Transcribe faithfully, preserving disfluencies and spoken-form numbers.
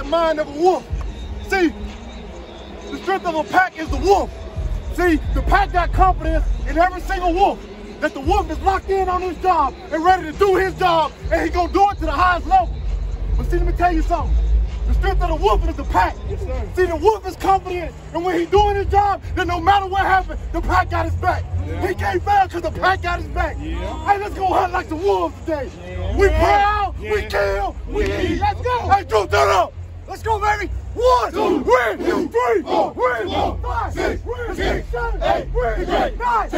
mind of a wolf. See, the strength of a pack is the wolf. See, the pack got confidence in every single wolf. That the wolf is locked in on his job and ready to do his job, and he gonna do it to the highest level. But see, let me tell you something. The strength of the wolf is the pack. Yes, sir. See, the wolf is confident, and when he's doing his job, then no matter what happens, the pack got his back. Yeah. He can't fail because the pack got his back. Yeah. Hey, let's go hunt like the wolves today. Yeah. We proud, yeah. we kill, we yeah. eat. Let's go. Hey, Drew, turn up. Let's go, baby. One, two, three, three, four, three, four, five, six, seven, eight, nine,